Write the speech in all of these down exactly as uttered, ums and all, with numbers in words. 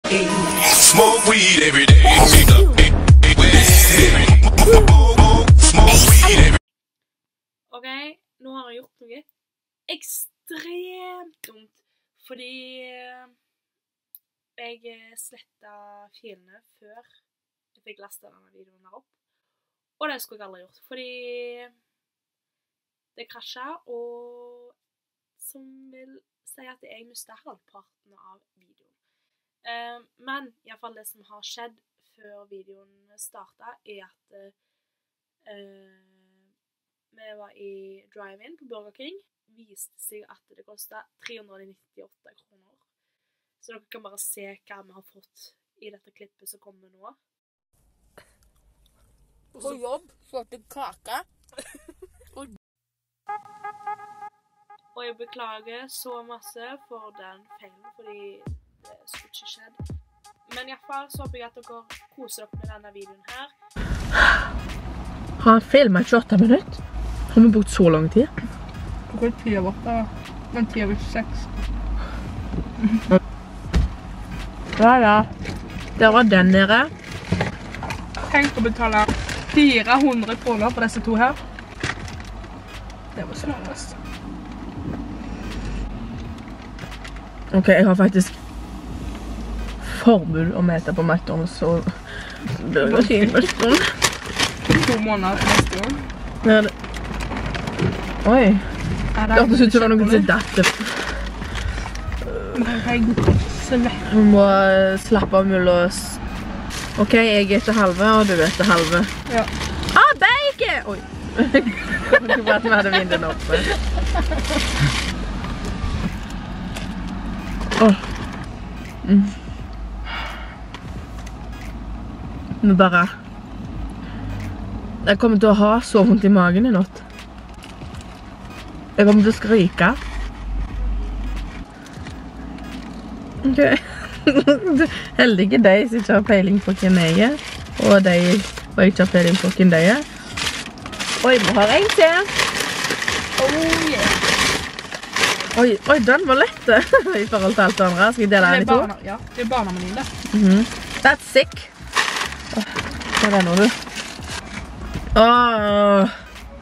Smoke weed every day. Ok, nå har jeg gjort noe ekstremt dumt, fordi jeg slettet filene før jeg fikk lastet denne videoen her opp. Og det skulle jeg aldri gjort, fordi det krasjet, og som vil si at jeg mistet halvparten av videoen. Uh, men i hvert fall det som har skjedd før videoen startet, er at uh, vi var i drive-in på Burger King. Viste seg at det kostet tre hundre nittiåtte kroner. Så dere kan bare se hva vi har fått i dette klippet som kommer nå. På jobb, fått en kake. Og jeg beklager så masse for den feilen, fordi det skulle ikke skjedd. Men i hvert fall så håper jeg at dere koser dere med denne videoen her. Har han filmet tjueåtte minutter? Har vi brukt så lang tid? Klokka er ti av åtte, men ti av seks. Ja, ja. Der var den nede. Tenk å betale fire hundre kroner på disse to her. Det var så nærmest. Ok, jeg har faktisk forbud om å ete på McDonald's og Burger King første gang. To måneder til neste gang. Ja, det... Oi. Det hørtes ut som det var noen til dette. Vi må slappe av mulig og... Ok, jeg etter halve, og du etter halve. Ja. Ah, bacon! Oi. Jeg tror at vi hadde vinden oppe. Åh. Mm. Nå bare... Jeg kommer til å ha så vondt i magen i natt. Jeg kommer til å skrike. Ok. Heldige deg som ikke har peiling på hvem jeg er, og de som ikke har peiling på hvem de er. Oi, vi har en til. Oh yeah. Oi, oi, den var lett i forhold til alt det andre. Skal jeg dele den i to? Ja, det er barnamenyen det. Mhm. That's sick. Åh, hva er det nå, du? Åh.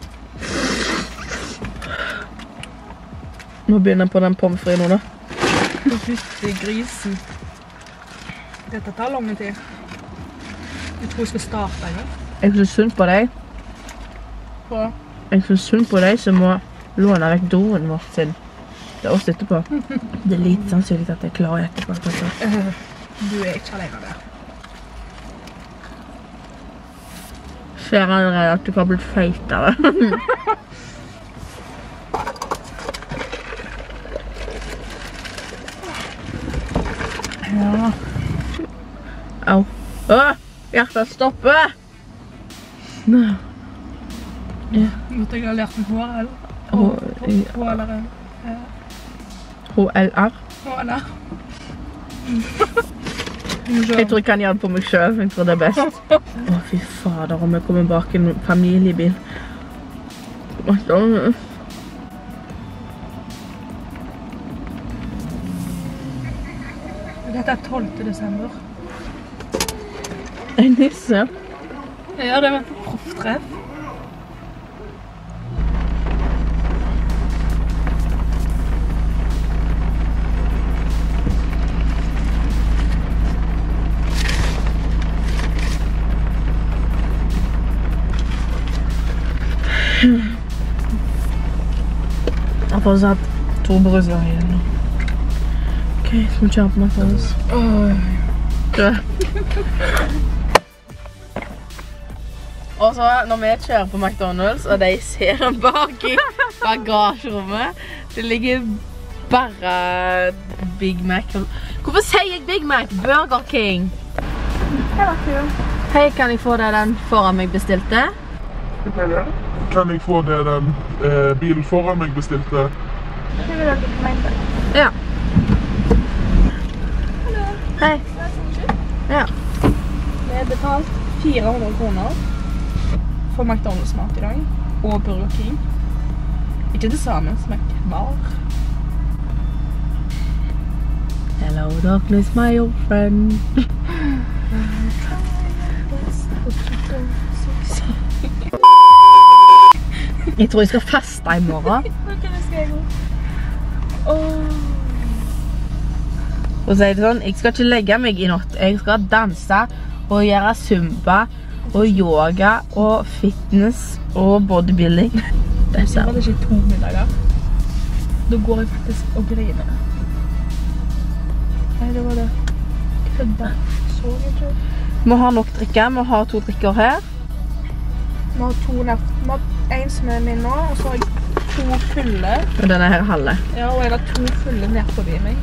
Nå begynner jeg på den pommes frites nå da. Fytti grisen. Dette tar lang tid. Jeg tror jeg skal starte en gang. Jeg synes synd på deg. På? Jeg synes synd på deg som må låne vekk doen vårt sin. Det er oss etterpå. Det er litt sannsynlig at jeg klarer etterpå. Uh, du er ikke alene der. Ser allerede at du har blitt feitere. Ja. Au. Åh, hjertet stopper. Nå. Ja. Måtte jeg ha lært med H L? H L R? H L R. H L R. Jeg tror jeg kan gjøre det på meg selv. Jeg tror det er best. Åh, fy fader, om jeg kommer bak en familiebil. Dette er tolvte desember. En nisse. Ja, det var et profftreff. Jeg har fortsatt to brødser igjen nå. Ok, skal vi kjøre på McDonald's? Åh. Og så når vi kjører på McDonald's, og de ser bak i bagasjerommet, det ligger bare Big Mac. Hvorfor sier jeg Big Mac? Burger King. Hei, kan jeg få deg den foran meg bestilte? Kan jeg få det den eh, bilen foran meg bestilte? Det vil dere få meg til. Ja. Hallo. Hei. Ja. Vi har betalt fire hundre kroner for McDonald's mat i dag, og Burger King. Ikke det samme som er hver. Hello. Hello, darkness, my old friend. Jeg tror jeg skal feste i morgen. Og så er det sånn, jeg skal ikke legge meg i natt. Jeg skal danse og gjøre zumba og yoga og fitness og bodybuilding. Det er Det var ikke to middager. Da går jeg faktisk og griner. Nei, det var det. Kødda. Så jeg ikke. Vi har nok drikker. Vi har to drikker her. Vi har to neft. Vi har en som er min nå, og så har jeg to fulle. Og denne her er halve. Ja, og jeg har to fulle ned forbi meg.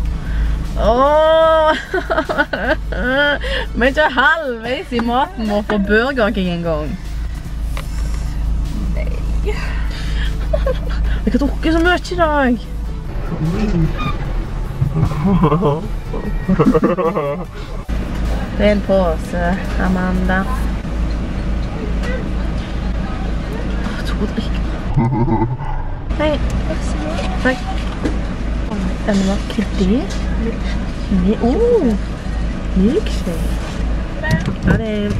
Åh! Vi er ikke halvveis i maten vår på Burger King en gang. Nei. Jeg har drukket så mye i dag. Det er en påse, Amanda. Åh, to drikker. Hei. Takk. Denne var kryddig. Åh, milkshake. Ja, det er...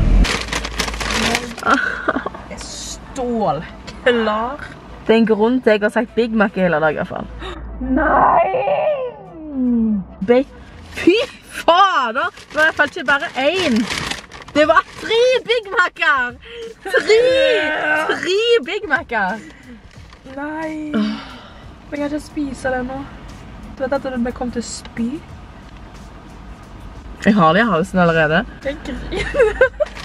Det er stål. Klar. Det er en grunn til jeg har sagt Big Mac i hele dag i hvert fall. Nei! Be Fy fader! Det var i hvert fall ikke bare én. Det var tre Big Mac'er! Tre! Tre Big Mac'er! Nei. Jeg kan ikke spise det nå. Du vet at det kom til å spy? Jeg har det i halsen allerede. Jeg griner.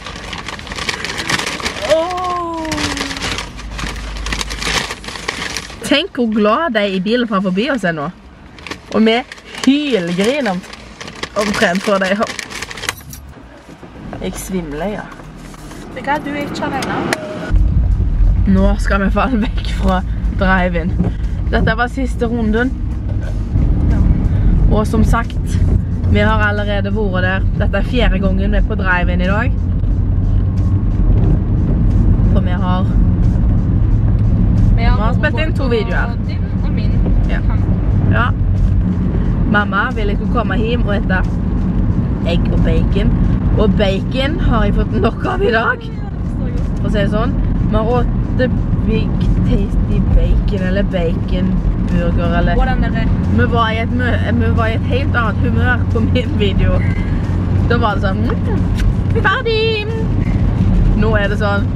Åh. Tenk hvor glad de i bilen får forbi oss er nå. Og vi hylgriner omtrent for deg. Jeg svimler, ja. Det er du ikke alene. Nå skal vi falle vekk fra drive-in. Dette var siste runden. Og som sagt, vi har allerede vært der. Dette er fjerde gangen vi er på drive-in i dag. For vi har... Vi har spilt inn to videoer. Din og min. Ja. Ja. Mamma ville jeg skulle komme hjem og ete egg og bacon. Og bacon har jeg fått nok av i dag. For å si det sånn. Vi har åtte Big Tasty Bacon eller baconburger eller... Og den der... Vi var, i et, vi var i et helt annet humør på min video. Da var det sånn... Mm, ferdig! Nå er det sånn...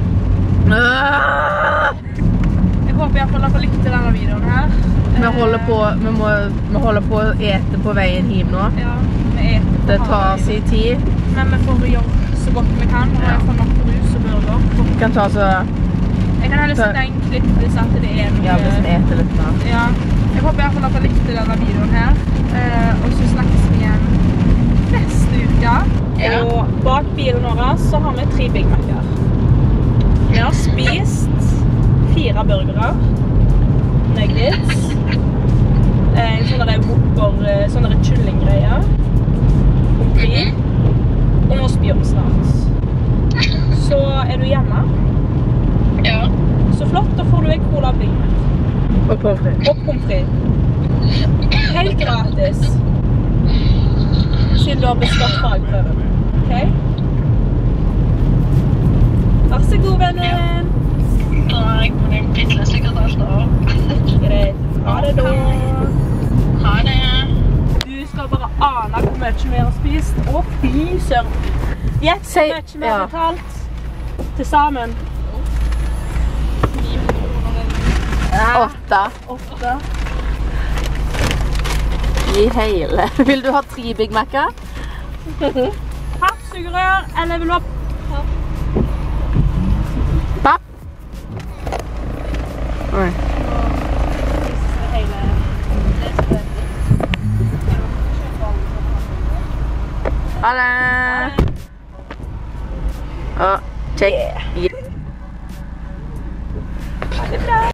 Åh! Jeg håper i hvert fall at dere likte denne videoen her. Vi holder på, vi må, vi holder på å ete på veien hjem nå. Ja, vi eter på Det tar sin tid. Men vi får gjøre så godt vi kan, og jeg får nok brus og burger. Vi kan ta så... Jeg kan heller sette en klipp hvis at det er noe... Ja, hvis vi eter litt mer. Ja. Jeg håper i hvert fall at dere likte denne videoen her. Eh, og så snakkes vi igjen neste uke. Ja. Og bak bilen vår så har vi tre Big Mac'er. Vi har spist fire burgere, nuggets, en sånn der whopper, sånn der kyllinggreier, pommes frites, og nå spyr vi snart. Så er du hjemme? Ja. Så flott, da får du en cola Big Mac. Og pommes frites. Og pommes frites. Helt gratis. Siden du har bestått fagprøven. Ok? Vær så god, vennen. Takk, men jeg pitler sikkert alt av. Greit. Ha det da. Ha det. Du skal bare ane hvor mye vi har spist. Å, fy søren. Gjett Si- hvor mye vi har ja. betalt til sammen. Åtte. Åtte. I hele. Vil du ha tre Big Mac'er? Pappsugerør, eller vil du ha... Papp? Oi. Ha det! Å, check. Ha det bra.